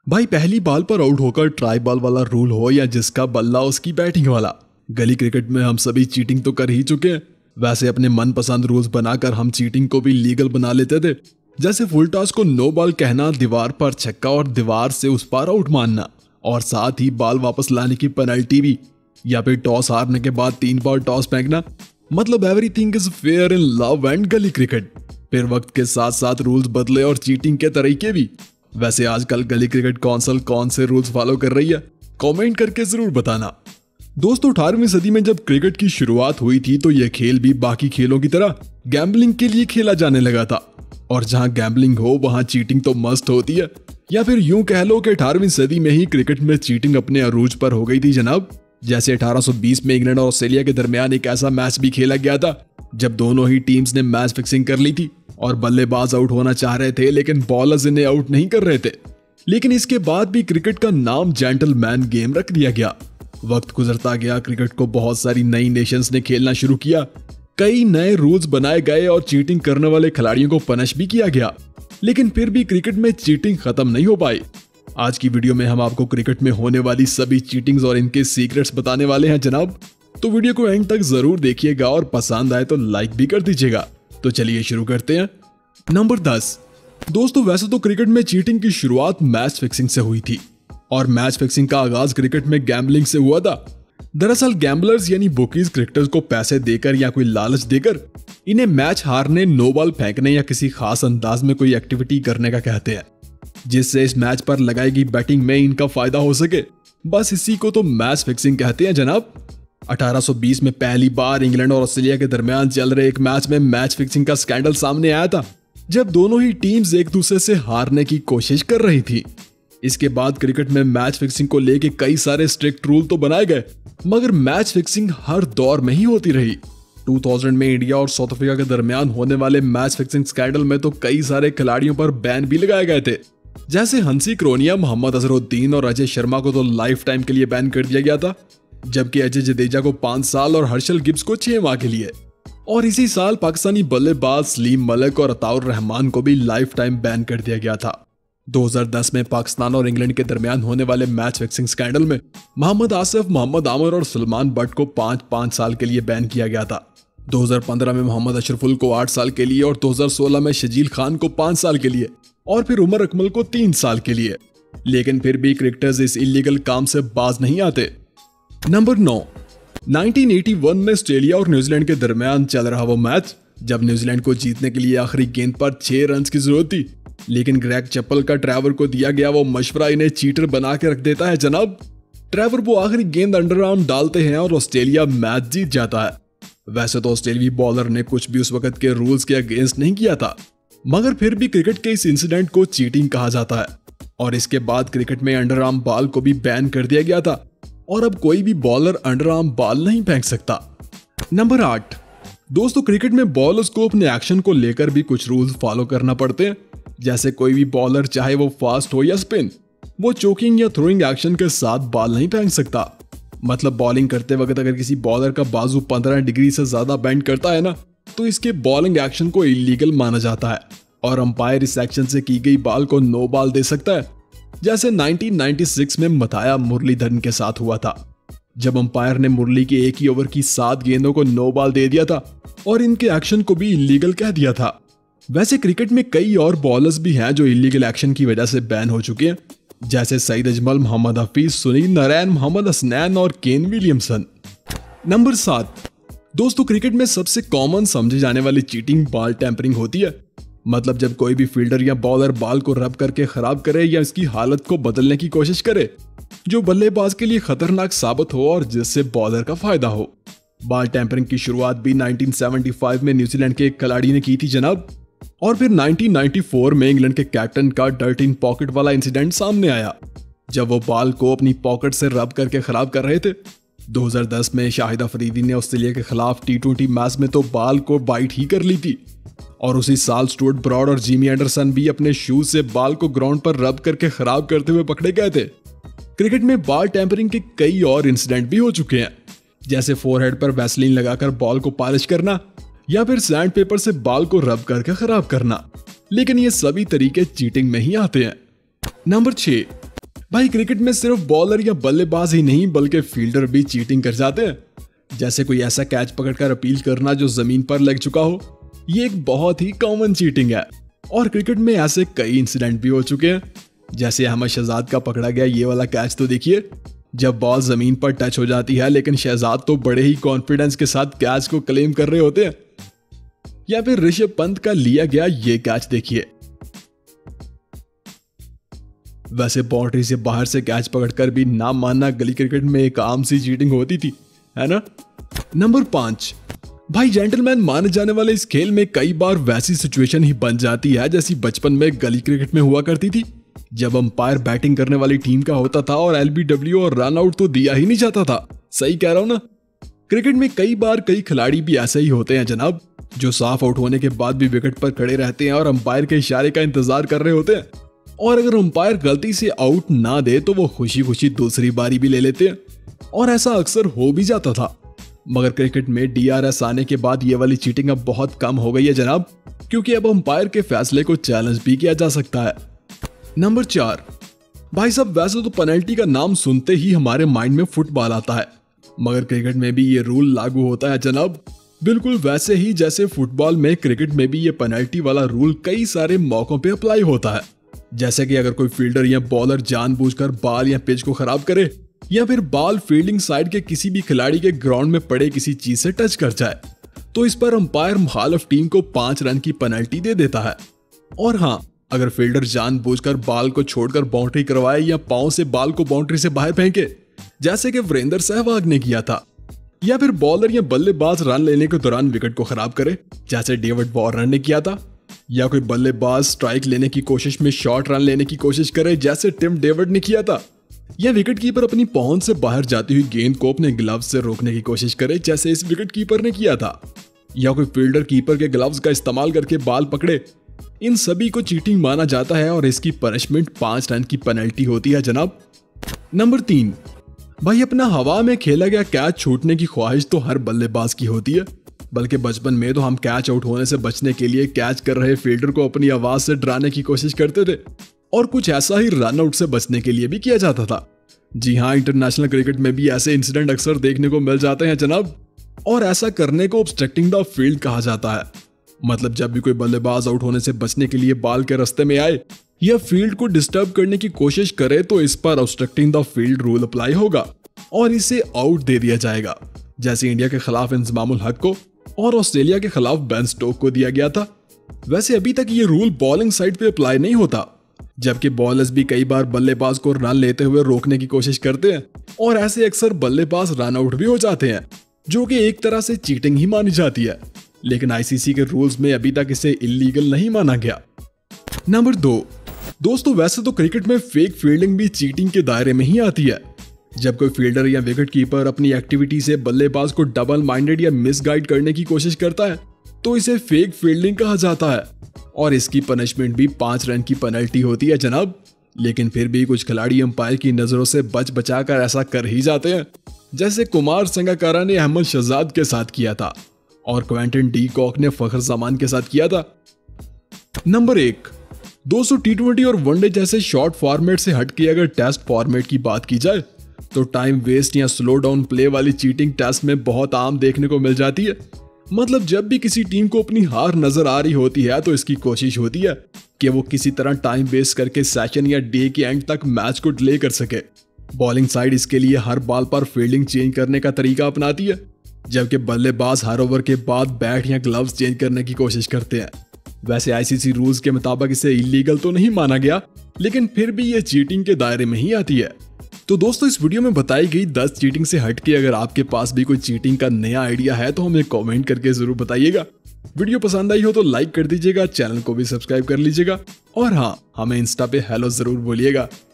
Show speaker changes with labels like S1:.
S1: भाई पहली बॉल पर आउट होकर ट्राई बॉल वाला रूल हो या जिसका बल्ला उसकी बैटिंग वाला, गली क्रिकेट में हम सभी चीटिंग तो कर ही चुके हैं। वैसे अपने मनपसंद रूल्स बनाकर हम चीटिंग को भी लीगल बना लेते थे, जैसे फुल टॉस को नो बॉल कहना, दीवार पर छक्का और दीवार से उस पार आउट मानना, और साथ ही बॉल वापस लाने की पेनल्टी भी, या फिर टॉस हारने के बाद 3 बार टॉस फेंकना। मतलब everything is fair in love and gully cricket. फिर वक्त के साथ साथ रूल्स बदले और चीटिंग के तरीके भी। वैसे आजकल गली क्रिकेट कौंसिल कौन से रूल्स फॉलो कर रही है, कमेंट करके जरूर बताना। दोस्तों 18वीं सदी में जब क्रिकेट की शुरुआत हुई थी तो यह खेल भी बाकी खेलों की तरह गैम्बलिंग के लिए खेला जाने लगा था, और जहां गैम्बलिंग हो वहां चीटिंग तो मस्त होती है। या फिर यूं कह लो कि 18वीं सदी में ही क्रिकेट में चीटिंग अपने अरूज पर हो गई थी जनाब। जैसे 1820 में इंग्लैंड और ऑस्ट्रेलिया के दरमियान एक ऐसा मैच भी खेला गया था जब दोनों ही टीम्स ने मैच फिक्सिंग कर ली थी और बल्लेबाज आउट होना चाह रहे थे लेकिन बॉलर्स इन्हें आउट नहीं कर रहे थे। लेकिन इसके बाद भी क्रिकेट का नाम जेंटलमैन गेम रख दिया गया। वक्त गुजरता गया, क्रिकेट को बहुत सारी नई नेशंस ने खेलना शुरू किया, कई नए रूल्स बनाए गए और चीटिंग करने वाले खिलाड़ियों को पनिश भी किया गया। लेकिन फिर भी क्रिकेट में चीटिंग खत्म नहीं हो पाई। आज की वीडियो में हम आपको क्रिकेट में होने वाली सभी चीटिंग्स और इनके सीक्रेट्स बताने वाले हैं जनाब। तो वीडियो को एंड तक जरूर देखिएगा और पसंद आए तो लाइक भी कर दीजिएगा। तो चलिए शुरू करते हैं। नंबर 10। दोस्तों वैसे तो क्रिकेट में चीटिंग की शुरुआत मैच फिक्सिंग से हुई थी, और मैच फिक्सिंग का आगाज क्रिकेट में गैम्बलिंग से हुआ था। दरअसल गैम्बलर्स यानी बुकीज क्रिकेटर्स को पैसे देकर या कोई लालच देकर इन्हें मैच हारने, नो बॉल फेंकने या किसी खास अंदाज में कोई एक्टिविटी करने का कहते हैं, जिससे इस मैच पर लगाई गई बैटिंग में इनका फायदा हो सके। बस इसी को तो मैच फिक्सिंग कहते हैं जनाब। 1820 में पहली बार इंग्लैंड और ऑस्ट्रेलिया के दरमियान चल रहे एक मैच में मैच फिक्सिंग का स्कैंडल सामने आया था, जब दोनों ही टीम्स एक दूसरे से हारने की कोशिश कर रही थी। इसके बाद क्रिकेट में मैच फिक्सिंग को लेके कई सारे स्ट्रिक्ट रूल तो बनाए गए, मगर मैच फिक्सिंग हर दौर में ही होती रही। 2000 में इंडिया और साउथ अफ्रीका के दरमियान होने वाले मैच फिक्सिंग स्कैंडल में तो कई सारे खिलाड़ियों पर बैन भी लगाए गए थे, जैसे हंसी क्रोनिया, मोहम्मद अजहरुद्दीन और अजय शर्मा को तो लाइफ टाइम के लिए बैन कर दिया गया था, जबकि अजय जडेजा को 5 साल और हर्षल गिब्स को 6 माह के लिए। और इसी साल पाकिस्तानी बल्लेबाज सलीम मलिक और अताउर रहमान को भी लाइफ टाइम बैन कर दिया गया था। 2010 में पाकिस्तान और इंग्लैंड के दरमियान होने वाले मैच फिक्सिंग स्कैंडल में मोहम्मद आसिफ, मोहम्मद आमिर और सलमान बट को 5 साल के लिए बैन किया गया था। 2015 में मोहम्मद अशरफुल को 8 साल के लिए और 2016 में शजील खान को 5 साल के लिए और फिर उमर अकमल को 3 साल के लिए। लेकिन फिर भी क्रिकेटर्स इस इलीगल काम से बाज नहीं आते। नंबर 9। 1981 में ऑस्ट्रेलिया और न्यूजीलैंड के दरमियान चल रहा वो मैच जब न्यूजीलैंड को जीतने के लिए आखिरी गेंद पर 6 रन की जरूरत थी, लेकिन ग्रेग चैपल का ट्रेवर को दिया गया वो मशवरा इन्हें चीटर बना के रख देता है जनाब। ट्रेवर वो आखिरी गेंद अंडर आर्म डालते हैं और ऑस्ट्रेलिया मैच जीत जाता है। वैसे तो ऑस्ट्रेलियाई बॉलर ने कुछ भी उस वक्त के रूल्स के अगेंस्ट नहीं किया था, मगर फिर भी क्रिकेट के इस इंसिडेंट को चीटिंग कहा जाता है, और इसके बाद क्रिकेट में अंडर आर्म बॉल को भी बैन कर दिया गया था, और अब कोई भी बॉलर अंडर आर्म बॉल नहीं फेंक सकता। नंबर 8। दोस्तों क्रिकेट में बॉलर्स को अपने एक्शन को लेकर भी कुछ रूल्स फॉलो करना पड़ते हैं, जैसे कोई भी बॉलर चाहे वो फास्ट हो या स्पिन, वो चोकिंग या थ्रोइंग एक्शन के साथ बॉल नहीं फेंक सकता। मतलब बॉलिंग करते वक्त अगर किसी बॉलर का बाजू 15 डिग्री से ज्यादा बेंड करता है ना, तो इसके बॉलिंग एक्शन को इलीगल माना जाता है, और अंपायर इस एक्शन से की गई बॉल को नो बॉल दे सकता है, जैसे 1996 में मथाया मुरलीधरन के साथ हुआ था, जब अंपायर ने मुरली के एक ही ओवर की 7 गेंदों को नो बॉल दे दिया था और इनके एक्शन को भी इलीगल कह दिया था। वैसे क्रिकेट में कई और बॉलर्स भी हैं जो इलीगल एक्शन की वजह से बैन हो चुके हैं, जैसे सईद अजमल, मोहम्मद हफीज, सुनील नारायण, मोहम्मद हसनैन और केन विलियमसन। नंबर 7। दोस्तों क्रिकेट में सबसे कॉमन समझी जाने वाली चीटिंग बॉल टेम्परिंग होती है। मतलब जब कोई भी फील्डर या बॉलर बॉल को रब करके खराब करे या इसकी हालत को बदलने की कोशिश करे, जो बल्लेबाज के लिए खतरनाक साबित हो और जिससे बॉलर का फायदा हो। बॉल टेम्परिंग की शुरुआत भी 1975 में न्यूजीलैंड के एक खिलाड़ी ने की थी जनाब, और फिर 1994 में इंग्लैंड के कैप्टन का डर्ट इन पॉकेट वाला इंसिडेंट सामने आया, जब वो बॉल को अपनी पॉकेट से रब करके खराब कर रहे थे। 2010 में शाहिद अफरीदी ने ऑस्ट्रेलिया के खिलाफ T20 मैच में तो बॉल को बाइट ही कर ली थी, और उसी साल स्टुअर्ट ब्रॉड और जिमी एंडरसन भी अपने शूज से बॉल को ग्राउंड पर रब करके खराब करते हुए पकड़े गए थे। क्रिकेट में बॉल टेम्परिंग के कई और इंसिडेंट भी हो चुके हैं, जैसे फोरहेड पर वैसलीन लगाकर बॉल को पॉलिश करना या फिर सैंड पेपर से बॉल को रब करके खराब करना। लेकिन ये सभी तरीके चीटिंग में ही आते हैं। नंबर 6। भाई क्रिकेट में सिर्फ बॉलर या बल्लेबाज ही नहीं बल्कि फील्डर भी चीटिंग कर जाते हैं। जैसे कोई ऐसा कैच पकड़कर अपील करना जो जमीन पर लग चुका हो, ये एक बहुत ही कॉमन चीटिंग है। और क्रिकेट में ऐसे कई इंसिडेंट भी हो चुके हैं। जैसे अहमद शहजाद का पकड़ा गया ये वाला कैच तो देखिए, जब बॉल जमीन पर टच हो जाती है लेकिन शहजाद तो बड़े ही कॉन्फिडेंस के साथ कैच को क्लेम कर रहे होते हैं। या फिर ऋषभ पंत का लिया गया ये कैच देखिए। वैसे बाउंड्री से बाहर से कैच पकड़कर भी ना मानना गली क्रिकेट में एक आम सी चीटिंग होती थी, है ना। नंबर 5, भाई जेंटलमैन माने जाने वाले इस खेल में कई बार वैसी सिचुएशन ही बन जाती है जैसी बचपन में गली क्रिकेट में हुआ करती थी, जब अंपायर बैटिंग करने वाली टीम का होता था और एलबीडब्ल्यू और रन आउट तो दिया ही नहीं जाता था। सही कह रहा हूं ना। क्रिकेट में कई बार कई खिलाड़ी भी ऐसे ही होते हैं जनाब, जो साफ आउट होने के बाद भी विकेट पर खड़े रहते हैं और अंपायर के इशारे का इंतजार कर रहे होते हैं। और अगर अंपायर गलती से आउट ना दे तो वो खुशी खुशी दूसरी बारी भी ले लेते हैं, और ऐसा अक्सर हो भी जाता था। मगर क्रिकेट में डीआरएस आने के बाद ये वाली चीटिंग अब बहुत कम हो गई है जनाब, क्योंकि अब अंपायर के फैसले को चैलेंज भी किया जा सकता है। नंबर 4, भाई साहब वैसे तो पेनल्टी का नाम सुनते ही हमारे माइंड में फुटबॉल आता है, मगर क्रिकेट में भी ये रूल लागू होता है जनाब, बिल्कुल वैसे ही जैसे फुटबॉल में क्रिकेट में भी ये पेनल्टी वाला रूल कई सारे मौकों पे अप्लाई होता है। जैसे कि अगर कोई फील्डर या बॉलर जानबूझकर बॉल या पिच को खराब करे, या फिर बॉल फील्डिंग साइड के किसी भी खिलाड़ी के ग्राउंड में पड़े किसी चीज से टच कर जाए, तो इस पर अंपायर मुखालिफ टीम को 5 रन की पेनल्टी दे देता है। और हाँ, अगर फील्डर जानबूझकर बॉल को छोड़कर बाउंड्री करवाए या पांव से बॉल को बाउंड्री से बाहर फेंके, जैसे कि वीरेंद्र सहवाग ने किया था, या फिर बॉलर या बल्लेबाज रन लेने के दौरान विकेट को खराब करे, जैसे डेविड वार्नर ने किया था, या कोई बल्लेबाज स्ट्राइक लेने की कोशिश में शॉर्ट रन लेने की कोशिश करे, जैसे टिम डेविड ने किया था, या विकेट कीपर अपनी पहुंच से बाहर जाती हुई गेंद को अपने ग्लव्स से रोकने की कोशिश करे, जैसे इस विकेट कीपर ने किया था, या कोई फील्डर कीपर के ग्लव्स का इस्तेमाल करके बॉल पकड़े। इन सभी को चीटिंग माना जाता है और इसकी पनिशमेंट 5 रन की पेनल्टी होती है जनाब। नंबर 3, भाई अपना हवा में खेला गया कैच छूटने की ख्वाहिश तो हर बल्लेबाज की होती है, बल्कि बचपन में तो हम कैच आउट होने से बचने के लिए कैच कर रहे फील्डर को अपनी आवाज से डराने की कोशिश करते थे, और कुछ ऐसा ही रन आउट से बचने के लिए भी किया जाता था। जी हाँ, इंटरनेशनल क्रिकेट में भी ऐसे इंसिडेंट अक्सर देखने को मिल जाते हैं जनाब, और ऐसा करने को ऑब्स्ट्रक्टिंग द फील्ड कहा जाता है। मतलब जब भी कोई बल्लेबाज आउट होने से बचने के लिए बॉल के रास्ते में आए या फील्ड को डिस्टर्ब करने की कोशिश करे, तो इस पर obstructing the field rule apply होगा और इसे आउट दे दिया जाएगा, जैसे इंडिया के खिलाफ इंजमामुल हक को और ऑस्ट्रेलिया के खिलाफ बेन स्टोक को दिया गया था। वैसे अभी तक ये रूल बॉलिंग साइड पे अप्लाई नहीं होता, जबकि बॉलर्स भी कई बार बल्लेबाज को रन लेते हुए रोकने की कोशिश करते हैं, और ऐसे अक्सर बल्लेबाज रन आउट भी हो जाते हैं, जो कि एक तरह से चीटिंग ही मानी जाती है, लेकिन आईसीसी के रूल्स में अभी तक इसे इलीगल नहीं माना गया। नंबर 2, दोस्तों वैसे तो क्रिकेट में फेक फील्डिंग भी चीटिंग के दायरे में ही आती है। जब कोई फील्डर या विकेट कीपर अपनी एक्टिविटी से बल्लेबाज को डबल माइंडेड या मिसगाइड करने की कोशिश करता है, तो इसे फेक फील्डिंग कहा जाता है, और इसकी पनिशमेंट भी 5 रन की पेनल्टी होती है जनाब। लेकिन फिर भी कुछ खिलाड़ी अंपायर की नजरों से बच बचाकर ऐसा कर ही जाते हैं, जैसे कुमार संगकारा ने अहमद शहजाद के साथ किया था और क्वेंटन डी कॉक ने फखर जमान के साथ किया था। नंबर 1, दोस्तों टी20 और वनडे जैसे शॉर्ट फॉर्मेट से हटके अगर टेस्ट फॉर्मेट की बात की जाए, तो टाइम वेस्ट या स्लो डाउन प्ले वाली चीटिंग टेस्ट में बहुत आम देखने को मिल जाती है। मतलब जब भी किसी टीम को अपनी हार नजर आ रही होती है, तो इसकी कोशिश होती है कि वो किसी तरह टाइम वेस्ट करके सेशन या डे के एंड तक मैच को डिले कर सके। बॉलिंग साइड इसके लिए हर बॉल पर फील्डिंग चेंज करने का तरीका अपनाती है, जबकि बल्लेबाज हर ओवर के बाद बैट या ग्लव्स चेंज करने की कोशिश करते हैं। वैसे आईसीसी रूल्स के मुताबिक इसे इलीगल तो नहीं माना गया, लेकिन फिर भी ये चीटिंग के दायरे में ही आती है। तो दोस्तों इस वीडियो में बताई गई 10 चीटिंग से हटके अगर आपके पास भी कोई चीटिंग का नया आइडिया है तो हमें कमेंट करके जरूर बताइएगा। वीडियो पसंद आई हो तो लाइक कर दीजिएगा, चैनल को भी सब्सक्राइब कर लीजिएगा, और हाँ, हमें इंस्टा पे हेलो जरूर बोलिएगा।